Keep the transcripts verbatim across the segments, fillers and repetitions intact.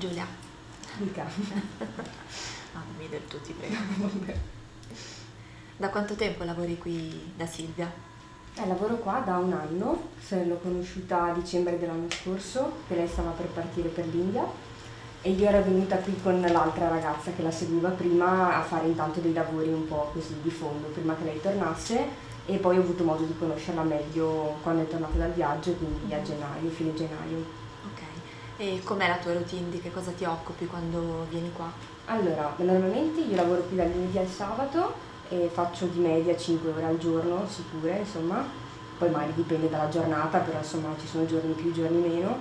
Giulia. Mica. Ah, mi del tu, ti prego. Da quanto tempo lavori qui da Silvia? Eh, lavoro qua da un anno, se l'ho conosciuta a dicembre dell'anno scorso, che lei stava per partire per l'India e io ero venuta qui con l'altra ragazza che la seguiva prima a fare intanto dei lavori un po' così di fondo prima che lei tornasse, e poi ho avuto modo di conoscerla meglio quando è tornata dal viaggio, quindi a gennaio, fine gennaio. Ok, e com'è la tua routine? Di che cosa ti occupi quando vieni qua? Allora, normalmente io lavoro qui dal lunedì al sabato e faccio di media cinque ore al giorno, sicure, insomma, poi magari dipende dalla giornata, però insomma ci sono giorni più, giorni meno,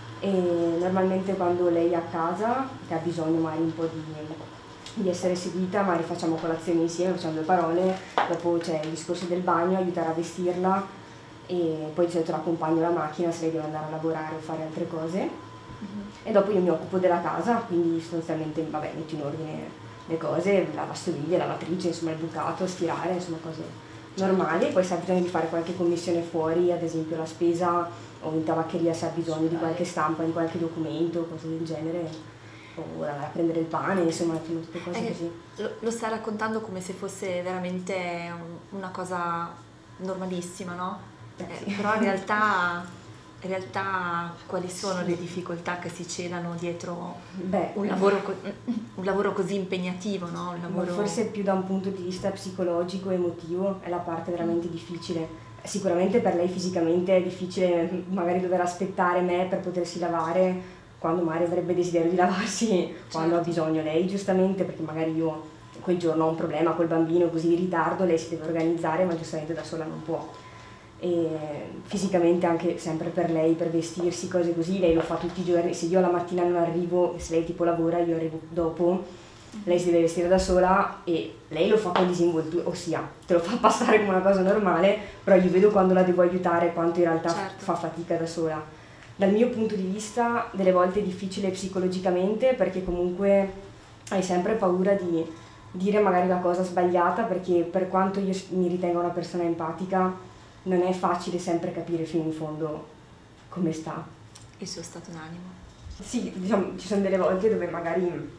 e normalmente quando lei è a casa, che ha bisogno magari un po' di, di essere seguita, magari facciamo colazione insieme, facciamo due parole, dopo c'è il discorso del bagno, aiutare a vestirla e poi di solito l'accompagno alla macchina se lei deve andare a lavorare o fare altre cose. Mm-hmm. E dopo io mi occupo della casa, quindi sostanzialmente vabbè, metto in ordine le cose, la lavastoviglie, la lavatrice, insomma il bucato, stirare, insomma cose normali. Poi se ha bisogno di fare qualche commissione fuori, ad esempio la spesa o in tabaccheria se ha bisogno di qualche stampa, di qualche documento, cose del genere, o andare a prendere il pane, insomma tutte cose Eh, così. lo, lo stai raccontando come se fosse veramente un- una cosa normalissima, no? Eh, Eh, sì. però in realtà... In realtà quali sono le difficoltà che si celano dietro Beh, un lavoro, co- un lavoro così impegnativo, no? Un ma lavoro... forse più da un punto di vista psicologico, emotivo, è la parte veramente difficile. Sicuramente per lei fisicamente è difficile magari dover aspettare me per potersi lavare quando magari avrebbe desiderio di lavarsi, certo, quando ha bisogno lei, giustamente, perché magari io quel giorno ho un problema col bambino così in ritardo, lei si deve organizzare ma giustamente da sola non può. E fisicamente anche sempre per lei, per vestirsi, cose così, lei lo fa tutti i giorni. Se io la mattina non arrivo, se lei tipo lavora, io arrivo dopo, lei si deve vestire da sola e lei lo fa con disinvoltura, ossia te lo fa passare come una cosa normale, però io vedo quando la devo aiutare quanto in realtà, certo, fa fatica da sola. Dal mio punto di vista delle volte è difficile psicologicamente, perché comunque hai sempre paura di dire magari la cosa sbagliata, perché per quanto io mi ritenga una persona empatica non è facile sempre capire fino in fondo come sta. Il suo stato d'animo. Sì, diciamo, ci sono delle volte dove magari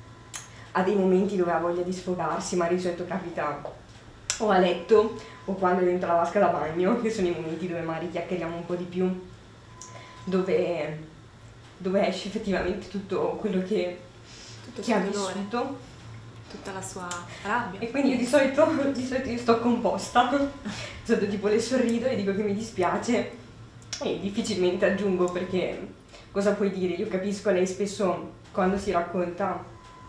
ha dei momenti dove ha voglia di sfogarsi, magari di solito capita o a letto o quando è dentro la vasca da bagno, che sono i momenti dove magari chiacchieriamo un po' di più, dove, dove esce effettivamente tutto quello che, tutto che ha dolore, vissuto. Tutta la sua rabbia. E quindi io di solito, di solito io sto composta, di solito tipo le sorrido e dico che mi dispiace e difficilmente aggiungo, perché cosa puoi dire? Io capisco, lei spesso quando si racconta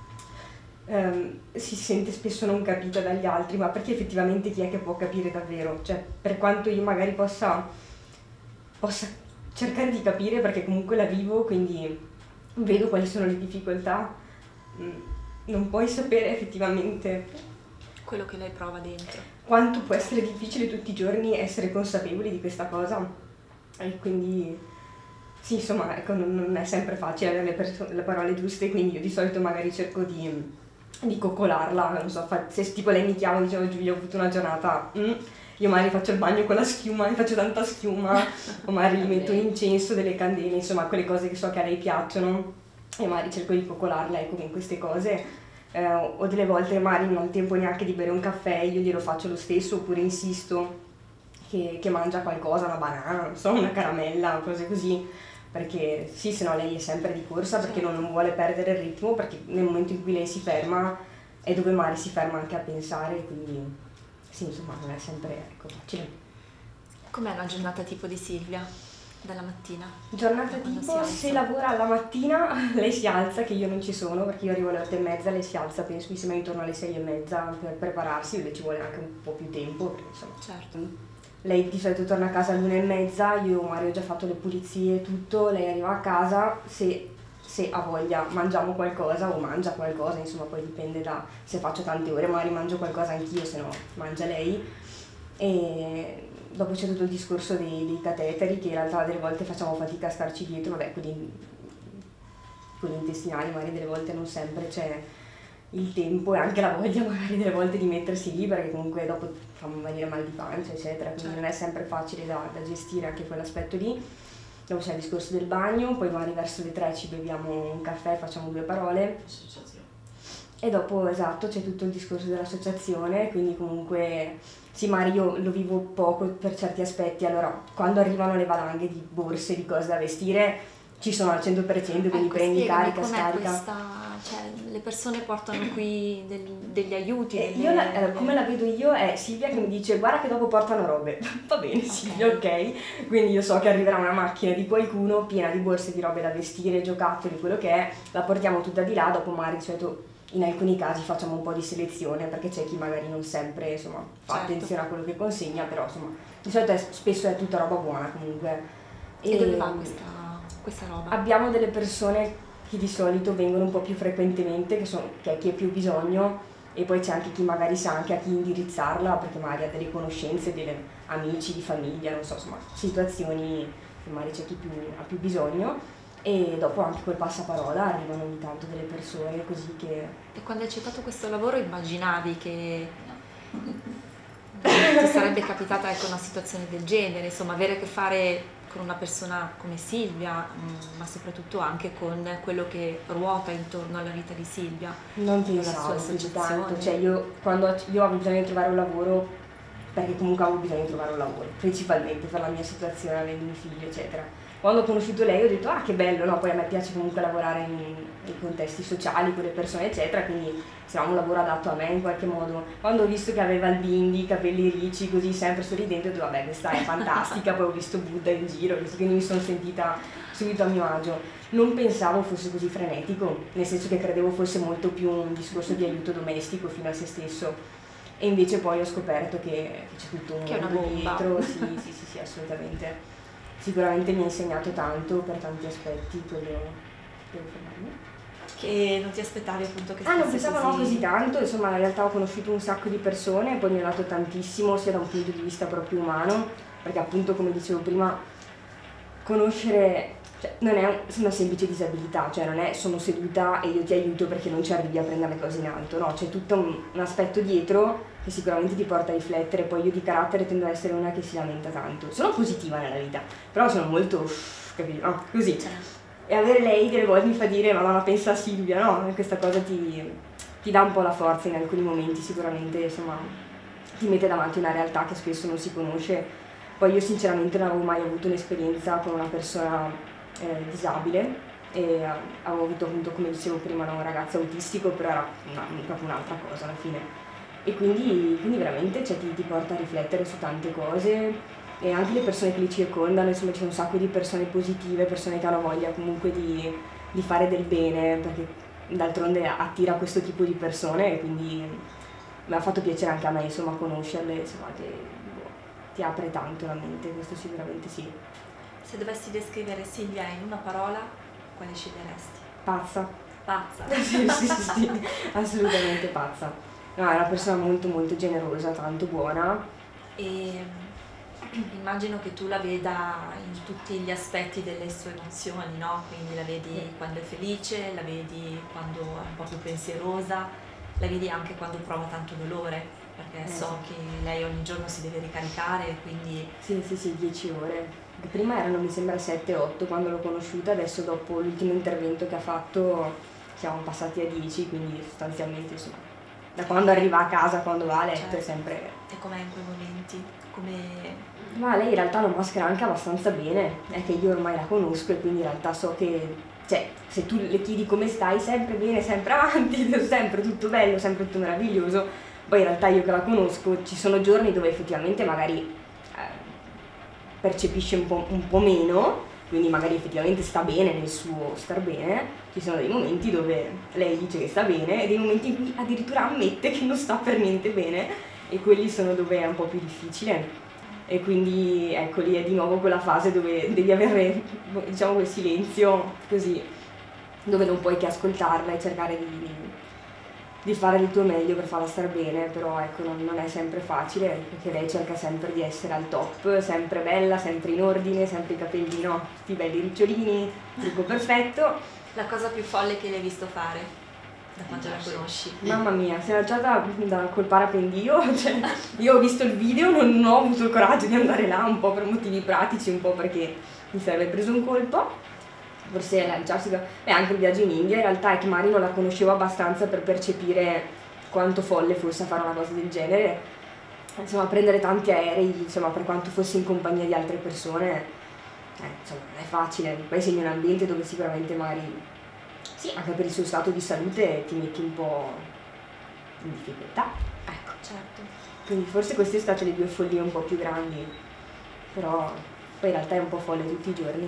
ehm, si sente spesso non capita dagli altri, ma perché effettivamente chi è che può capire davvero? Cioè, per quanto io magari possa, possa cercare di capire, perché comunque la vivo, quindi vedo quali sono le difficoltà, non puoi sapere effettivamente quello che lei prova dentro. Quanto può essere difficile tutti i giorni essere consapevoli di questa cosa. E quindi sì, insomma, ecco, non, non è sempre facile avere le, perso- le parole giuste, quindi io di solito magari cerco di, di coccolarla, non so, fa- se tipo lei mi chiama e dice: Giulia, ho avuto una giornata, mm, io magari faccio il bagno con la schiuma, mi faccio tanta schiuma, o magari gli metto un incenso, delle candele, insomma, quelle cose che so che a lei piacciono, e magari cerco di coccolarla, ecco, in queste cose. Eh, o delle volte magari non ho il tempo neanche di bere un caffè, io glielo faccio lo stesso, oppure insisto che, che mangia qualcosa, una banana, non so, una caramella, cose così, perché sì, se no lei è sempre di corsa, perché non, non vuole perdere il ritmo, perché nel momento in cui lei si ferma è dove magari si ferma anche a pensare, quindi sì, insomma, non è sempre, ecco, facile. Com'è una giornata tipo di Silvia? Dalla mattina? Giornata tipo, se lavora alla mattina lei si alza, che io non ci sono perché io arrivo alle otto e mezza, lei si alza, penso mi sembra intorno alle sei e mezza per prepararsi, le ci vuole anche un po' più tempo, perché insomma, certo, lei di solito torna a casa all'una e mezza, io magari ho già fatto le pulizie e tutto, lei arriva a casa, se, se ha voglia mangiamo qualcosa o mangia qualcosa, insomma poi dipende da se faccio tante ore, magari mangio qualcosa anch'io, se no mangia lei. E dopo c'è tutto il discorso dei, dei cateteri, che in realtà delle volte facciamo fatica a starci dietro, vabbè, quelli, quelli intestinali magari delle volte non sempre c'è il tempo e anche la voglia magari delle volte di mettersi lì, perché comunque dopo fa venire mal di pancia eccetera, quindi certo, non è sempre facile da, da gestire anche quell'aspetto lì. dopo c'è il discorso del bagno, poi magari verso le tre ci beviamo un caffè, facciamo due parole. E dopo, esatto, c'è tutto il discorso dell'associazione, quindi comunque sì, magari io lo vivo poco per certi aspetti, allora quando arrivano le valanghe di borse, di cose da vestire, ci sono al cento per cento, quindi ecco, prendi, carica, com'è scarica. Questa, cioè, le persone portano qui del, degli aiuti. E delle, io la, eh, come la vedo io è Silvia che mi dice guarda che dopo portano robe. Va bene Okay. Silvia, ok. Quindi io so che arriverà una macchina di qualcuno piena di borse di robe da vestire, giocattoli, quello che è, la portiamo tutta di là, dopo magari di solito in alcuni casi facciamo un po' di selezione perché c'è chi magari non sempre insomma fa Certo. attenzione a quello che consegna, però insomma di solito è, spesso è tutta roba buona comunque. E dove va questa, questa roba? Abbiamo delle persone che di solito vengono un po' più frequentemente, che, sono, che è chi ha più bisogno, e poi c'è anche chi magari sa anche a chi indirizzarla, perché magari ha delle conoscenze, degli amici, di famiglia, non so, insomma, situazioni che magari c'è chi più, ha più bisogno. E dopo anche col passaparola arrivano ogni tanto delle persone così che... E quando hai accettato questo lavoro immaginavi che ti sarebbe capitata ecco, una situazione del genere, insomma avere a che fare con una persona come Silvia, mh, ma soprattutto anche con quello che ruota intorno alla vita di Silvia? Non con la sua pensavo così associazione? tanto, cioè io quando io avevo bisogno di trovare un lavoro, perché comunque avevo bisogno di trovare un lavoro, principalmente per la mia situazione, avendo un figlio eccetera. Quando ho conosciuto lei ho detto ah che bello, no? Poi a me piace comunque lavorare in, in contesti sociali con le persone eccetera, quindi sarà un lavoro adatto a me in qualche modo. Quando ho visto che aveva il bimbi, capelli ricci, così sempre sorridente, ho detto vabbè questa è fantastica, poi ho visto Buddha in giro, quindi mi sono sentita subito a mio agio. Non pensavo fosse così frenetico, nel senso che credevo fosse molto più un discorso di aiuto domestico fino a se stesso. E invece poi ho scoperto che, che c'è tutto un Che è una mondo bomba. dietro, sì, sì, sì, sì, assolutamente. Sicuramente mi ha insegnato tanto per tanti aspetti, quello devo fermarmi. Che non ti aspettavi appunto che Ah, non fosse pensavo no, così tanto, insomma in realtà ho conosciuuto un sacco di persone, poi mi ha dato tantissimo sia da un punto di vista proprio umano, perché appunto come dicevo prima, conoscere, cioè, non è una semplice disabilità, cioè non è sono seduta e io ti aiuto perché non ci arrivi a prendere le cose in alto, no, c'è tutto un, un aspetto dietro che sicuramente ti porta a riflettere. Poi io di carattere tendo ad essere una che si lamenta tanto, sono positiva nella vita, però sono molto, capito, no, così. E avere lei delle volte mi fa dire madonna pensa a Silvia, no, e questa cosa ti, ti dà un po' la forza in alcuni momenti, sicuramente insomma ti mette davanti una realtà che spesso non si conosce. Poi io sinceramente non avevo mai avuto un'esperienza con una persona eh, disabile e eh, avevo avuto appunto, come dicevo prima, un ragazzo autistico, però era una, proprio un'altra cosa alla fine. E quindi, quindi veramente cioè, ti, ti porta a riflettere su tante cose, e anche le persone che li circondano, insomma c'è un sacco di persone positive, persone che hanno voglia comunque di, di fare del bene, perché d'altronde attira questo tipo di persone, e quindi mi ha fatto piacere anche a me insomma conoscerle, insomma che boh, ti apre tanto la mente, questo sicuramente sì. Se dovessi descrivere Silvia in una parola, quale sceglieresti? Pazza. Pazza. sì, sì, sì, sì, assolutamente pazza. No, è una persona molto molto generosa, tanto buona. E immagino che tu la veda in tutti gli aspetti delle sue emozioni, no? Quindi la vedi Sì. quando è felice, la vedi quando è un po' più pensierosa, la vedi anche quando prova tanto dolore, perché Eh, so sì. che lei ogni giorno si deve ricaricare, quindi Sì, sì, sì, dieci ore. Prima erano mi sembra sette otto quando l'ho conosciuta, adesso dopo l'ultimo intervento che ha fatto siamo passati a dieci, quindi sostanzialmente insomma da quando arriva a casa, quando va a letto Certo. è sempre... e com'è in quei momenti? Come... Ma lei in realtà lo maschera anche abbastanza bene, è che io ormai la conosco e quindi in realtà so che, cioè, se tu le chiedi come stai, sempre bene, sempre avanti, sempre tutto bello, sempre tutto meraviglioso, poi in realtà io che la conosco ci sono giorni dove effettivamente magari eh, percepisce un po', un po' meno, quindi magari effettivamente sta bene nel suo star bene, ci sono dei momenti dove lei dice che sta bene e dei momenti in cui addirittura ammette che non sta per niente bene, e quelli sono dove è un po' più difficile. E quindi ecco lì è di nuovo quella fase dove devi avere, diciamo, quel silenzio così, dove non puoi che ascoltarla e cercare di, di fare il tuo meglio per farla star bene, però ecco non, non è sempre facile, perché lei cerca sempre di essere al top, sempre bella, sempre in ordine, sempre i capelli, no, tutti belli ricciolini, trucco perfetto. La cosa più folle che l'hai visto fare da quanto la conosci? Mamma mia, si è lanciata da, col parapendio, cioè, io ho visto il video, non, non ho avuto il coraggio di andare là, un po' per motivi pratici, un po' perché mi sarebbe preso un colpo, forse lanciarsi, e anche il viaggio in India in realtà è che Mari non la conoscevo abbastanza per percepire quanto folle fosse a fare una cosa del genere, insomma prendere tanti aerei, insomma per quanto fossi in compagnia di altre persone, eh, insomma non è facile, poi sei in un ambiente dove sicuramente Mari... Sì, anche per il suo stato di salute ti metti un po' in difficoltà. Ecco, certo. Quindi forse queste sono state le due follie un po' più grandi, però poi in realtà è un po' folle tutti i giorni.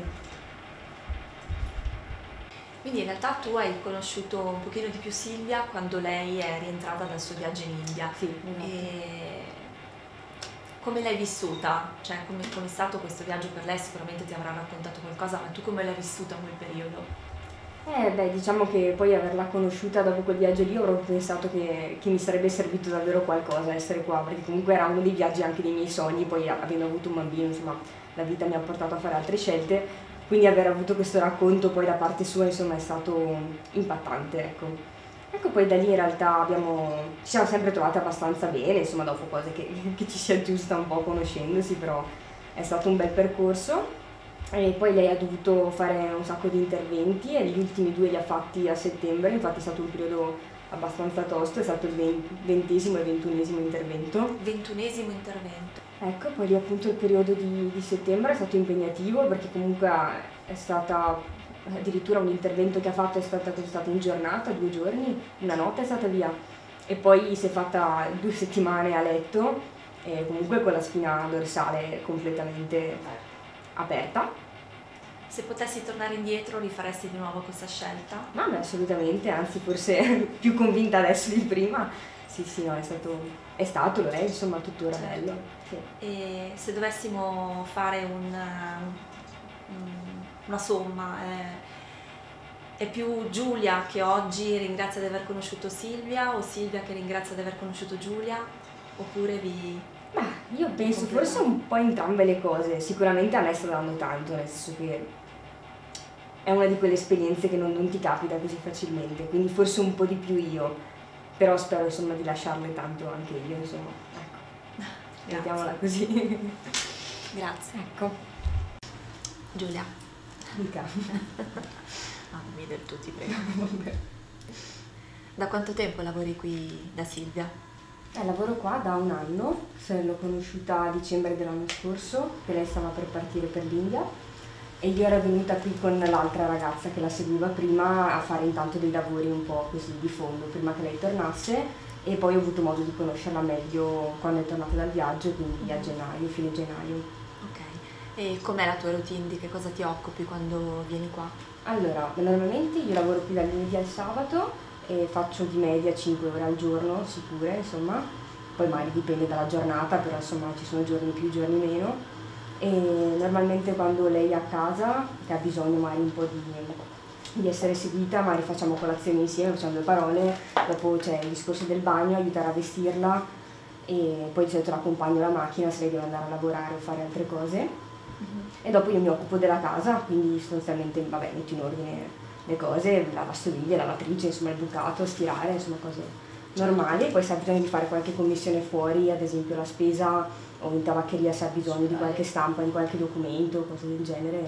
Quindi in realtà tu hai conosciuto un pochino di più Silvia quando lei è rientrata dal suo viaggio in India. Sì, esatto. E come l'hai vissuta? Cioè, come è stato questo viaggio per lei? Sicuramente ti avrà raccontato qualcosa, ma tu come l'hai vissuta quel periodo? Eh beh, diciamo che poi averla conosciuta dopo quel viaggio lì avrò pensato che, che mi sarebbe servito davvero qualcosa essere qua, perché comunque era uno dei viaggi anche dei miei sogni, poi avendo avuto un bambino, insomma, la vita mi ha portato a fare altre scelte, quindi aver avuto questo racconto poi da parte sua, insomma, è stato impattante, ecco. Ecco, poi da lì in realtà abbiamo, ci siamo sempre trovate abbastanza bene, insomma, dopo cose che, che ci si aggiusta un po' conoscendosi, però è stato un bel percorso. E poi lei ha dovuto fare un sacco di interventi e gli ultimi due li ha fatti a settembre, infatti è stato un periodo abbastanza tosto, è stato il ventesimo e ventunesimo intervento. Ventunesimo intervento. Ecco, poi lì appunto il periodo di, di settembre è stato impegnativo perché comunque è stata addirittura un intervento che ha fatto è stata, è stata in giornata, due giorni, una notte è stata via e poi si è fatta due settimane a letto e comunque con la spina dorsale completamente aperta. Se potessi tornare indietro, rifaresti di nuovo questa scelta? No, beh, assolutamente, anzi forse più convinta adesso di prima. Sì, sì, no, è stato, è stato, lo è, insomma, tuttora certo. bello. Sì. E se dovessimo fare un, una somma, è, è più Giulia che oggi ringrazia di aver conosciuto Silvia o Silvia che ringrazia di aver conosciuto Giulia? Oppure vi... Ma io penso forse un po' entrambe le cose, sicuramente a me sta dando tanto, nel senso che è una di quelle esperienze che non, non ti capita così facilmente, quindi forse un po' di più io, però spero insomma di lasciarle tanto anche io, insomma, ecco, mettiamola così. Grazie. Ecco. Giulia. Mica. Ah, non mi del tu, ti prego. Da quanto tempo lavori qui da Silvia? Eh, lavoro qua da un anno, l'ho conosciuta a dicembre dell'anno scorso, che lei stava per partire per l'India e io ero venuta qui con l'altra ragazza che la seguiva prima a fare intanto dei lavori un po' così di fondo prima che lei tornasse e poi ho avuto modo di conoscerla meglio quando è tornata dal viaggio, quindi a gennaio, fine gennaio. Ok, e com'è la tua routine? Di che cosa ti occupi quando vieni qua? Allora, normalmente io lavoro qui dal lunedì al sabato e faccio di media cinque ore al giorno sicure, insomma, poi magari dipende dalla giornata, però insomma ci sono giorni più, giorni meno. E normalmente quando lei è a casa, che ha bisogno magari un po' di, di essere seguita, magari facciamo colazione insieme, facciamo due parole, dopo c'è il discorso del bagno, aiutare a vestirla e poi di solito l'accompagno alla macchina se lei deve andare a lavorare o fare altre cose. Mm-hmm. E dopo io mi occupo della casa, quindi sostanzialmente vabbè, metto in ordine le cose, la lavastoviglie, la lavatrice, insomma il bucato, stirare, insomma cose normali. Poi se ha bisogno di fare qualche commissione fuori, ad esempio la spesa o in tabaccheria se ha bisogno di qualche stampa, di qualche documento, cose del genere,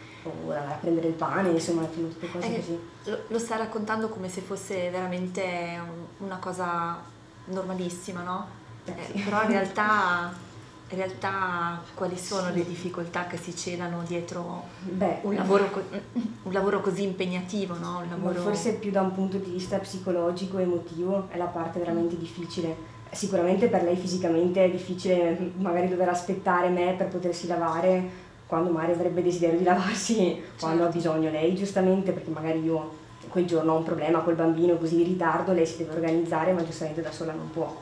o andare a prendere il pane, insomma tutte cose eh, così. Lo, lo stai raccontando come se fosse veramente una cosa normalissima, no? Eh, eh, sì. Però in realtà, in realtà quali sono sì. le difficoltà che si celano dietro Beh, un, lavoro un lavoro così impegnativo, no? Un lavoro... Forse più da un punto di vista psicologico, emotivo, è la parte veramente difficile. Sicuramente per lei fisicamente è difficile magari dover aspettare me per potersi lavare quando magari avrebbe desiderio di lavarsi, certo. Quando ha bisogno lei giustamente, perché magari io quel giorno ho un problema col bambino così in ritardo, lei si deve organizzare ma giustamente da sola non può.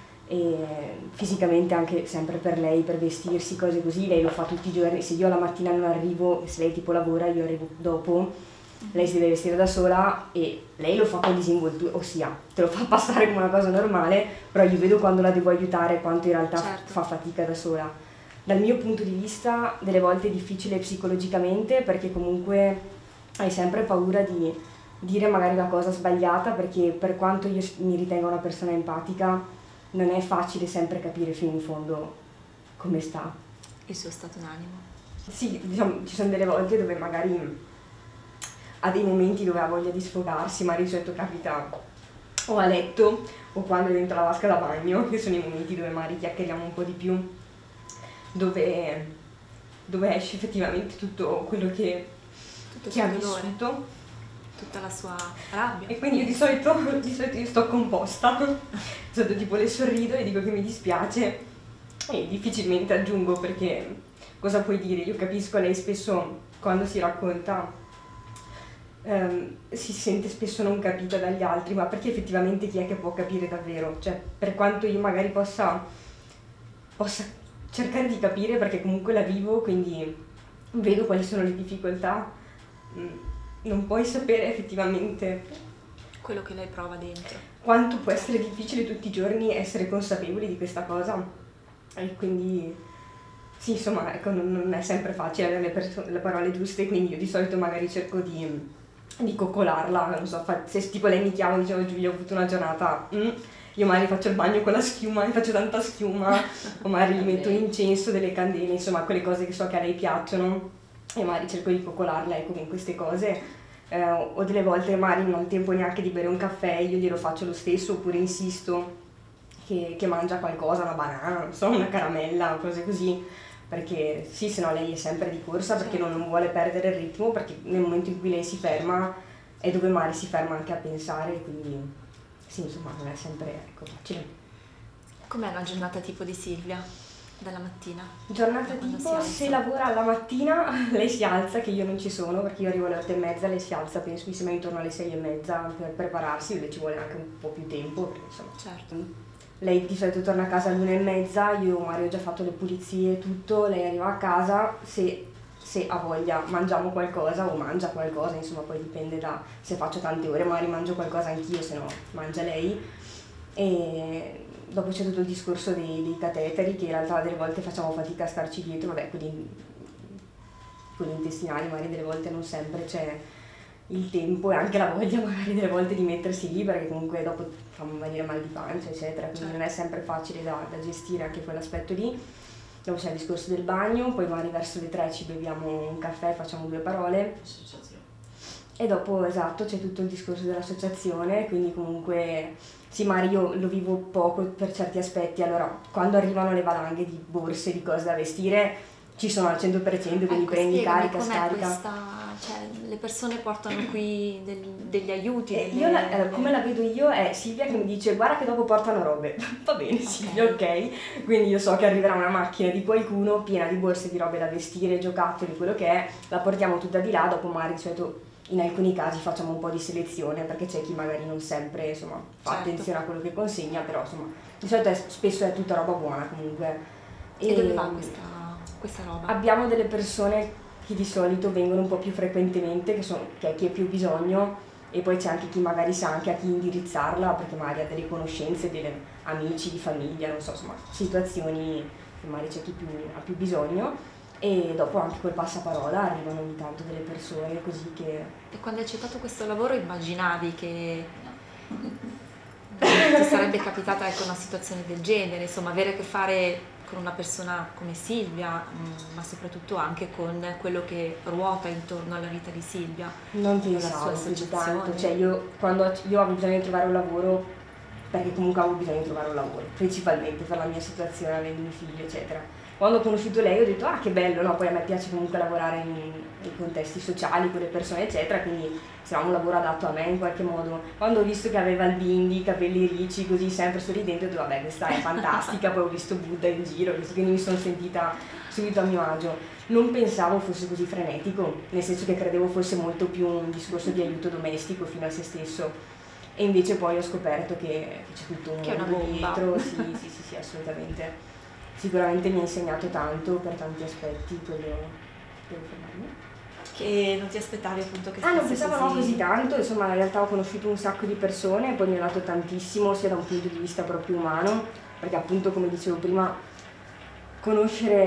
E fisicamente anche sempre per lei, per vestirsi, cose così, lei lo fa tutti i giorni, se io la mattina non arrivo, se lei tipo lavora, io arrivo dopo, lei si deve vestire da sola e lei lo fa con disinvoltura, ossia te lo fa passare come una cosa normale, però io vedo quando la devo aiutare quanto in realtà certo. fa fatica da sola. Dal mio punto di vista delle volte è difficile psicologicamente perché comunque hai sempre paura di dire magari la cosa sbagliata, perché per quanto io mi ritenga una persona empatica, non è facile sempre capire fino in fondo come sta. Il suo stato d'animo. Sì, diciamo, ci sono delle volte dove magari ha dei momenti dove ha voglia di sfogarsi, magari di solito capita o a letto o quando è dentro la vasca da bagno, che sono i momenti dove magari chiacchieriamo un po' di più, dove, dove esce effettivamente tutto quello che, tutto che ha dolore, vissuto. Tutta la sua rabbia. E quindi io di solito, di solito io sto composta, di solito tipo le sorrido e dico che mi dispiace e difficilmente aggiungo, perché cosa puoi dire? Io capisco, lei spesso quando si racconta ehm, si sente spesso non capita dagli altri, ma perché effettivamente chi è che può capire davvero? Cioè, per quanto io magari possa, possa cercare di capire, perché comunque la vivo, quindi vedo quali sono le difficoltà, non puoi sapere effettivamente quello che lei prova dentro. Quanto può essere difficile tutti i giorni essere consapevoli di questa cosa. E quindi sì, insomma, ecco, non, non è sempre facile avere le, perso- le parole giuste, quindi io di solito magari cerco di, di coccolarla, non so, fa- se tipo lei mi chiama e dice oh, Giulia, ho avuto una giornata, mm, io magari faccio il bagno con la schiuma, mi faccio tanta schiuma, o magari gli metto un incenso, delle candele, insomma, quelle cose che so che a lei piacciono, e magari cerco di coccolarla, ecco, in queste cose. Eh, o delle volte magari non ho il tempo neanche di bere un caffè, io glielo faccio lo stesso, oppure insisto che, che mangia qualcosa, una banana, non so, una caramella, cose così, perché sì, se no lei è sempre di corsa, perché non, non vuole perdere il ritmo, perché nel momento in cui lei si ferma è dove magari si ferma anche a pensare, quindi sì, insomma, non è sempre, ecco, facile. Com'è una giornata tipo di Silvia? Dalla mattina? Giornata tipo, se lavora alla mattina lei si alza, che io non ci sono perché io arrivo alle otto e mezza, lei si alza, penso mi sembra intorno alle sei e mezza per prepararsi, le ci vuole anche un po' più tempo, perché insomma. Certo. Lei di solito torna a casa all'una e mezza, io magari ho già fatto le pulizie e tutto, lei arriva a casa, se, se ha voglia mangiamo qualcosa o mangia qualcosa, insomma poi dipende da se faccio tante ore, magari mangio qualcosa anch'io, se no mangia lei. E dopo c'è tutto il discorso dei, dei cateteri, che in realtà delle volte facciamo fatica a starci dietro, vabbè, quelli, quelli intestinali magari delle volte non sempre c'è il tempo e anche la voglia magari delle volte di mettersi lì, perché comunque dopo fa venire mal di pancia eccetera, quindi certo. Non è sempre facile da, da gestire anche quell'aspetto lì. Dopo c'è il discorso del bagno, poi magari verso le tre ci beviamo un caffè, facciamo due parole. E dopo, esatto, c'è tutto il discorso dell'associazione, quindi comunque sì, magari io lo vivo poco per certi aspetti, allora quando arrivano le valanghe di borse, di cose da vestire, ci sono al cento per cento, quindi ecco, prendi, spiegami, carica, com'è scarica. Questa, cioè, le persone portano qui del, degli aiuti? Eh, delle, io la, eh, come la vedo io è Silvia che mi dice guarda che dopo portano robe, va bene okay. Silvia, ok, quindi io so che arriverà una macchina di qualcuno piena di borse di robe da vestire, giocattoli, quello che è, la portiamo tutta di là, dopo magari di solito in alcuni casi facciamo un po' di selezione perché c'è chi magari non sempre insomma fa certo. attenzione a quello che consegna, però insomma di solito è, spesso è tutta roba buona comunque. E, e dove va questa, questa roba? Abbiamo delle persone che di solito vengono un po' più frequentemente, che, sono, che è chi ha più bisogno, e poi c'è anche chi magari sa anche a chi indirizzarla perché magari ha delle conoscenze, degli amici di famiglia, non so, insomma situazioni che magari c'è chi più, ha più bisogno. E dopo anche col passaparola arrivano ogni tanto delle persone così che... E quando hai accettato questo lavoro immaginavi che ti sarebbe capitata ecco, una situazione del genere, insomma avere a che fare con una persona come Silvia, ma soprattutto anche con quello che ruota intorno alla vita di Silvia? Non pensavo più tanto, cioè io quando io avevo bisogno di trovare un lavoro, perché comunque avevo bisogno di trovare un lavoro, principalmente per la mia situazione, avendo un figlio eccetera. Quando ho conosciuto lei ho detto ah che bello, no? Poi a me piace comunque lavorare in, in contesti sociali con le persone eccetera, quindi sarà un lavoro adatto a me in qualche modo. Quando ho visto che aveva il bindi, i capelli ricci, così sempre sorridente, ho detto vabbè questa è fantastica, poi ho visto Buddha in giro, quindi mi sono sentita subito a mio agio. Non pensavo fosse così frenetico, nel senso che credevo fosse molto più un discorso di aiuto domestico fino a se stesso. E invece poi ho scoperto che, che c'è tutto un mondo dietro, sì, sì, sì, sì, assolutamente. Sicuramente mi ha insegnato tanto per tanti aspetti, quello devo fermarmi. Che non ti aspettavi appunto che Ah, non pensavo così... no così tanto, insomma in realtà ho conosciuto un sacco di persone, poi mi ha dato tantissimo sia da un punto di vista proprio umano, perché appunto come dicevo prima, conoscere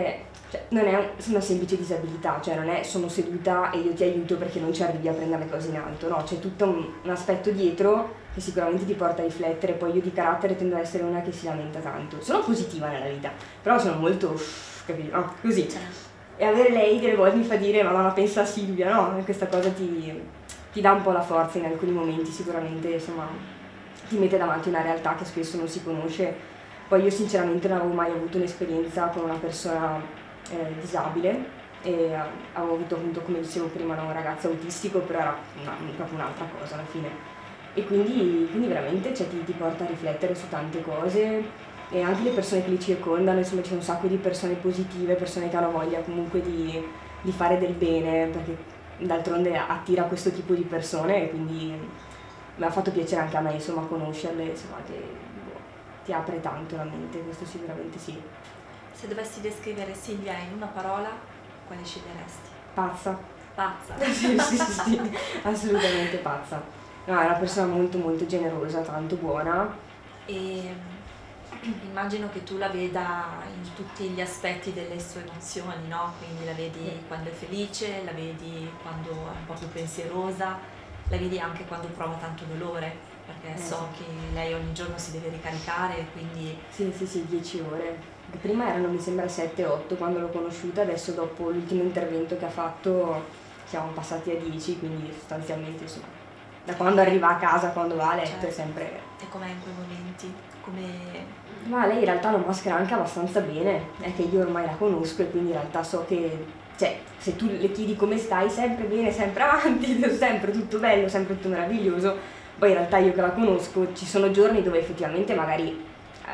cioè, non è una semplice disabilità, cioè non è sono seduta e io ti aiuto perché non ci arrivi a prendere le cose in alto, no, c'è tutto un, un aspetto dietro che sicuramente ti porta a riflettere. Poi io di carattere tendo ad essere una che si lamenta tanto, sono positiva nella vita, però sono molto, uff, capito, no? Così. E avere lei delle volte mi fa dire, Madonna, pensa a Silvia, no? E questa cosa ti, ti dà un po' la forza in alcuni momenti, sicuramente, insomma, ti mette davanti una realtà che spesso non si conosce. Poi io sinceramente non avevo mai avuto un'esperienza con una persona Eh, disabile e eh, avevo avuto appunto, come dicevo prima, no, un ragazzo autistico, però era una, proprio un'altra cosa alla fine, e quindi, quindi veramente cioè, ti, ti porta a riflettere su tante cose, e anche le persone che li circondano, insomma c'è un sacco di persone positive, persone che hanno voglia comunque di, di fare del bene, perché d'altronde attira questo tipo di persone, e quindi mi ha fatto piacere anche a me insomma conoscerle, insomma che boh, ti apre tanto la mente, questo sicuramente sì. Se dovessi descrivere Silvia in una parola, quale sceglieresti? Pazza. Pazza? sì, sì, sì, sì, assolutamente pazza. No, è una persona molto molto generosa, tanto buona. E immagino che tu la veda in tutti gli aspetti delle sue emozioni, no? Quindi la vedi Sì. quando è felice, la vedi quando è un po' più pensierosa, la vedi anche quando prova tanto dolore, perché Eh, so sì. che lei ogni giorno si deve ricaricare, quindi... Sì, sì, sì, dieci ore. Prima erano, mi sembra, sette otto quando l'ho conosciuta, adesso dopo l'ultimo intervento che ha fatto siamo passati a dieci, quindi sostanzialmente insomma, da quando arriva a casa, quando va a letto, Certo. è sempre... E com'è in quei momenti? Come... Ma lei in realtà lo maschera anche abbastanza bene, è che io ormai la conosco e quindi in realtà so che, cioè, se tu le chiedi come stai, sempre bene, sempre avanti, sempre tutto bello, sempre tutto meraviglioso, poi in realtà io che la conosco ci sono giorni dove effettivamente magari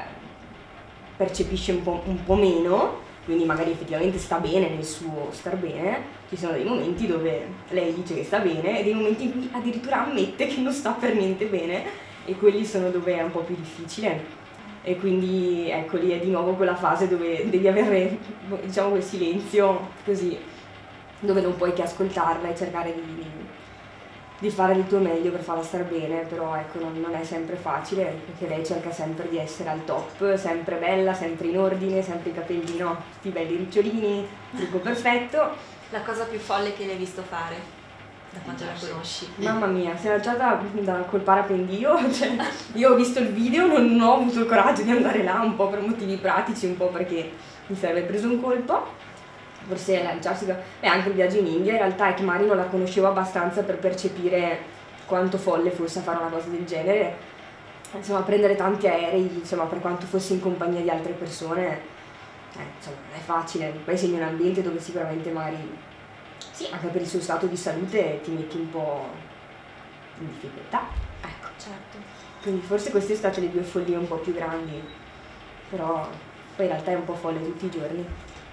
percepisce un po', un po' meno, quindi magari effettivamente sta bene nel suo star bene, ci sono dei momenti dove lei dice che sta bene e dei momenti in cui addirittura ammette che non sta per niente bene, e quelli sono dove è un po' più difficile. E quindi ecco lì è di nuovo quella fase dove devi avere, diciamo, quel silenzio così, dove non puoi che ascoltarla e cercare di, di fare il tuo meglio per farla star bene, però ecco non, non è sempre facile, perché lei cerca sempre di essere al top, sempre bella, sempre in ordine, sempre i capelli, no, tutti belli ricciolini, trucco perfetto. La cosa più folle che l'hai visto fare da quando la conosci? Mamma mia, si è lanciata da, col parapendio, cioè, io ho visto il video, non ho avuto il coraggio di andare là, un po' per motivi pratici, un po' perché mi sarebbe preso un colpo. Forse lanciarsi da... e anche il viaggio in India, in realtà è che Mari non la conoscevo abbastanza per percepire quanto folle fosse a fare una cosa del genere, insomma prendere tanti aerei, insomma per quanto fosse in compagnia di altre persone, eh, insomma non è facile, poi sei in un ambiente dove sicuramente Mari, sì, anche per il suo stato di salute ti metti un po' in difficoltà, ecco. Certo. Quindi forse queste sono state le due follie un po' più grandi, però poi in realtà è un po' folle tutti i giorni.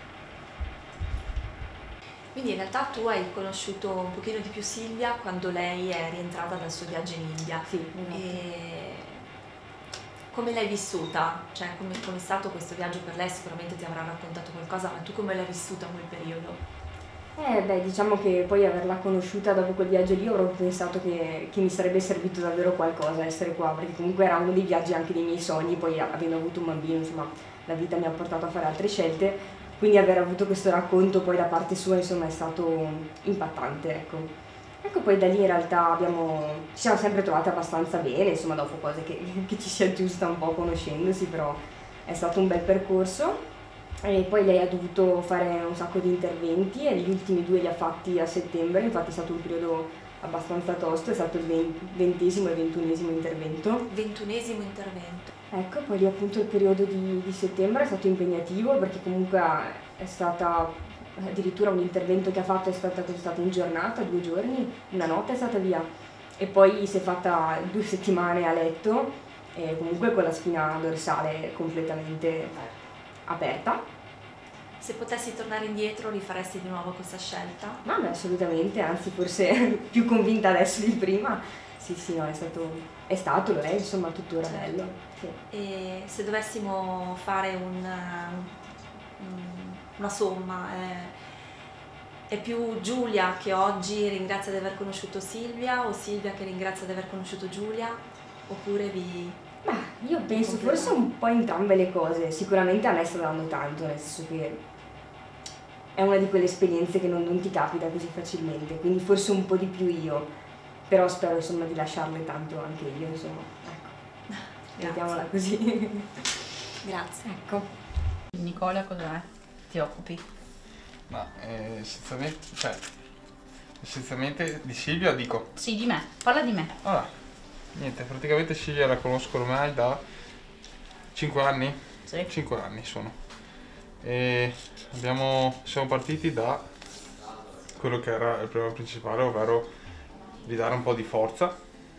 Quindi in realtà tu hai conosciuto un pochino di più Silvia quando lei è rientrata dal suo viaggio in India. Sì, esatto. E come l'hai vissuta? Cioè come è stato questo viaggio per lei? Sicuramente ti avrà raccontato qualcosa, ma tu come l'hai vissuta quel periodo? Eh beh, diciamo che poi averla conosciuta dopo quel viaggio lì avrò pensato che, che mi sarebbe servito davvero qualcosa essere qua, perché comunque era uno dei viaggi anche dei miei sogni, poi avendo avuto un bambino, insomma, la vita mi ha portato a fare altre scelte. Quindi aver avuto questo racconto poi da parte sua, insomma, è stato impattante, ecco. Ecco, poi da lì in realtà abbiamo, ci siamo sempre trovate abbastanza bene, insomma, dopo cose che, che ci si aggiusta un po' conoscendosi, però è stato un bel percorso. E poi lei ha dovuto fare un sacco di interventi e gli ultimi due li ha fatti a settembre, infatti è stato un periodo abbastanza tosto, è stato il ventesimo e ventunesimo intervento. Ventunesimo intervento. Ecco, poi lì appunto il periodo di, di settembre è stato impegnativo perché comunque è stata, addirittura un intervento che ha fatto è stata, è stata in giornata, due giorni, una notte è stata via, e poi si è fatta due settimane a letto e comunque con la spina dorsale completamente aperta. Se potessi tornare indietro rifaresti di nuovo questa scelta? Ma beh, assolutamente, anzi forse più convinta adesso di prima. Sì, sì, no, è stato, è stato, lo è, insomma, tuttora certo. bello. Sì. E se dovessimo fare un, una somma, eh, è più Giulia che oggi ringrazia di aver conosciuto Silvia o Silvia che ringrazia di aver conosciuto Giulia? Oppure vi... Ma io penso forse un po' entrambe le cose, sicuramente a me sta dando tanto, nel senso che è una di quelle esperienze che non, non ti capita così facilmente, quindi forse un po' di più io, però spero insomma di lasciarle tanto anche io, insomma, ecco, mettiamola così. Grazie. Ecco. Nicola, cos'è? Ti occupi? Ma eh, essenzialmente, cioè, essenzialmente di Silvia dico. Sì, di me, parla di me. Allora, niente, praticamente Silvia la conosco ormai da cinque anni? Sì. cinque anni sono. E abbiamo, siamo partiti da quello che era il problema principale, ovvero di dare un po' di forza,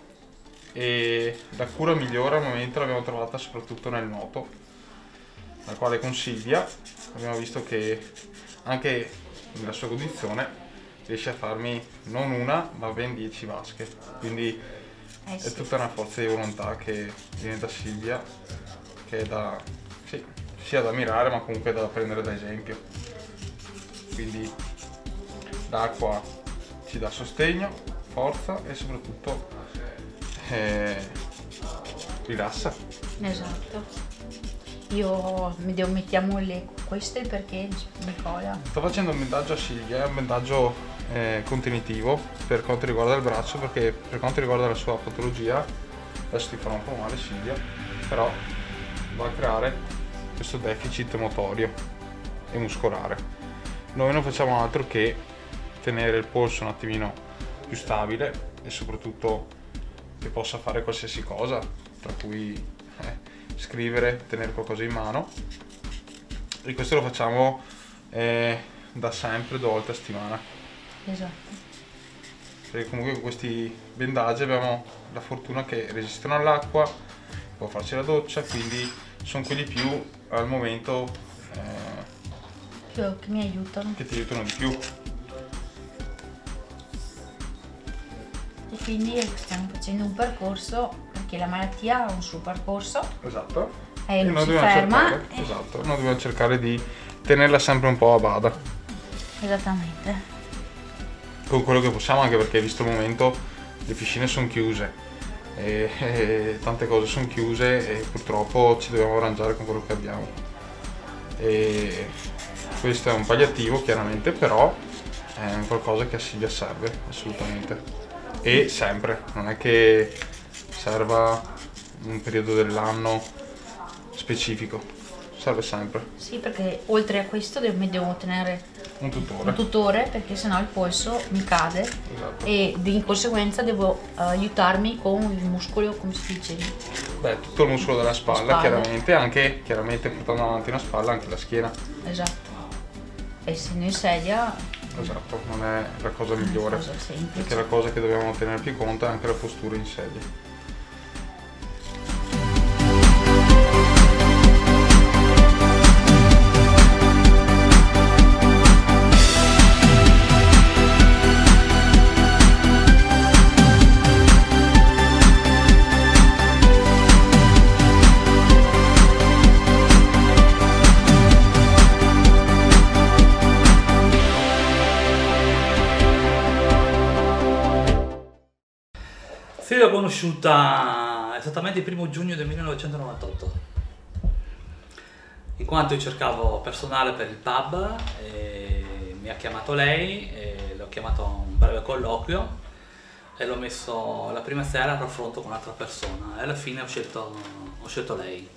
e la cura migliore al momento l'abbiamo trovata soprattutto nel nuoto, nel quale con Silvia abbiamo visto che anche nella sua condizione riesce a farmi non una ma ben dieci vasche, quindi Eh è sì. tutta una forza di volontà che viene da Silvia, che è da, sì, sia da ammirare ma comunque da prendere da esempio. Quindi l'acqua ci dà sostegno, forza e soprattutto eh, rilassa. Esatto. Io mi devo mettiamo le queste perché Nicola. Sto facendo un bendaggio a Silvia, è un bendaggio eh, contenitivo per quanto riguarda il braccio, perché per quanto riguarda la sua patologia, adesso ti farò un po' male Silvia, però va a creare questo deficit motorio e muscolare. Noi non facciamo altro che tenere il polso un attimino più stabile e soprattutto che possa fare qualsiasi cosa, tra cui eh, scrivere, tenere qualcosa in mano, e questo lo facciamo eh, da sempre, due volte a settimana. Esatto. Perché comunque con questi bendaggi abbiamo la fortuna che resistono all'acqua, può farci la doccia, quindi sono quelli più al momento eh, Che mi aiutano. che ti aiutano di più. E quindi stiamo facendo un percorso perché la malattia ha un suo percorso. Esatto. E non noi si dobbiamo ferma. cercare, esatto, noi dobbiamo cercare di tenerla sempre un po' a bada. Esattamente. Con quello che possiamo, anche perché visto il momento le piscine sono chiuse e, e tante cose sono chiuse e purtroppo ci dobbiamo arrangiare con quello che abbiamo. E questo è un palliativo chiaramente, però è un qualcosa che a Silvia serve assolutamente. E sempre, non è che serva un periodo dell'anno specifico, serve sempre. Sì, perché oltre a questo devo, mi devo tenere Un tutore. un tutore perché sennò il polso mi cade. Esatto. E di conseguenza devo uh, aiutarmi con il muscolo, come si dice? Beh, tutto il muscolo della spalla, Spalla. chiaramente, anche chiaramente portando avanti una spalla anche la schiena. Esatto. E se in sedia Esatto, non è la cosa è una migliore, cosa semplice. perché la cosa che dobbiamo tenere più conto è anche la postura in sedia. Sì, l'ho conosciuta esattamente il primo giugno del millenovecentonovantotto, in quanto io cercavo personale per il pub e mi ha chiamato lei e l'ho chiamato a un breve colloquio e l'ho messo la prima sera a raffronto con un'altra persona e alla fine ho scelto, ho scelto lei.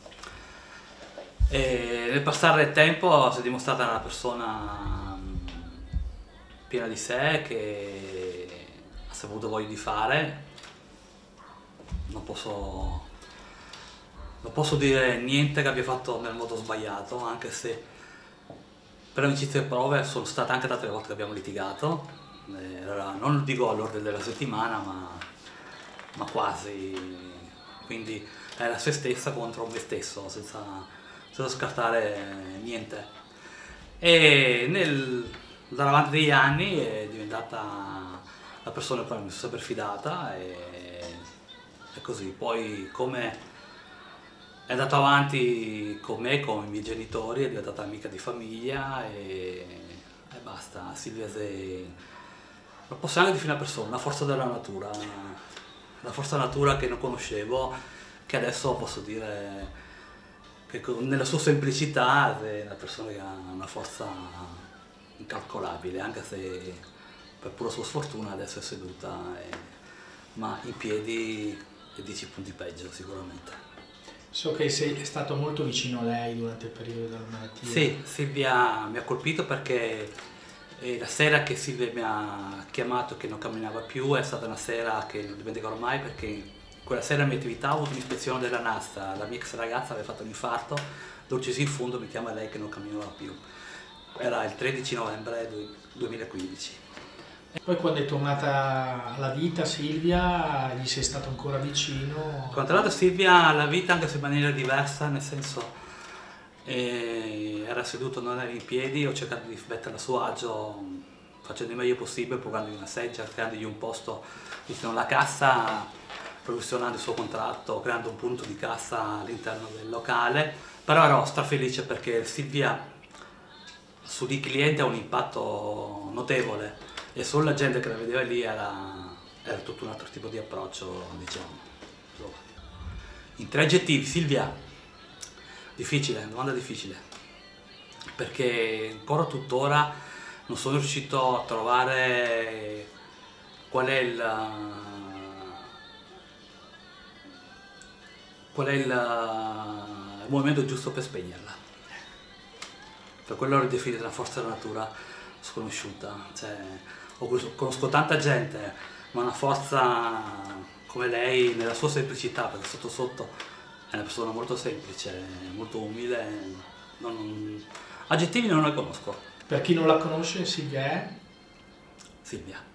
E nel passare del tempo si è dimostrata una persona piena di sé, che ha saputo voglia di fare. Non posso, non posso dire niente che abbia fatto nel modo sbagliato, anche se per amicizie e prove sono state anche tante volte che abbiamo litigato. Era, non lo dico all'ordine della settimana, ma, ma quasi. Quindi era se stessa contro me stesso, senza, senza scartare niente. E nel, davanti degli anni è diventata la persona con cui mi sono sempre fidata e E così, poi come è andato avanti con me, con i miei genitori, è diventata amica di famiglia e, e basta. Silvia è, lo posso anche definire una persona, una forza della natura, una forza della natura che non conoscevo, che adesso posso dire che nella sua semplicità è una persona che ha una forza incalcolabile, anche se per pura sua sfortuna adesso è seduta, e, ma in piedi è dieci punti peggio sicuramente. So che sei stato molto vicino a lei durante il periodo della malattia. Sì, Silvia mi ha colpito perché eh, la sera che Silvia mi ha chiamato che non camminava più è stata una sera che non dimenticherò mai, perché quella sera in mia attività ho avuto un'ispezione della NASA, la mia ex ragazza aveva fatto un infarto, dolcissimo in fondo mi chiama lei che non camminava più. Era il tredici novembre duemilaquindici. Poi quando è tornata alla vita Silvia, gli sei stato ancora vicino? Quando è tornata Silvia alla vita, anche se in maniera diversa, nel senso eh, era seduto, non era in piedi, ho cercato di metterla a suo agio, facendo il meglio possibile, portandogli una sedia, creandogli un posto vicino alla cassa, provvizionando il suo contratto, creando un punto di cassa all'interno del locale. Però ero strafelice perché Silvia sui clienti ha un impatto notevole, e solo la gente che la vedeva lì era, era tutto un altro tipo di approccio, diciamo. In tre aggettivi, Silvia, difficile, domanda difficile, perché ancora tuttora non sono riuscito a trovare qual è il, qual è il, il momento giusto per spegnerla. Per quello l'ho definita una forza della natura sconosciuta. Cioè, conosco tanta gente, ma una forza come lei nella sua semplicità, perché sotto sotto è una persona molto semplice, molto umile. Non, aggettivi non ne conosco. Per chi non la conosce, Silvia è? Silvia.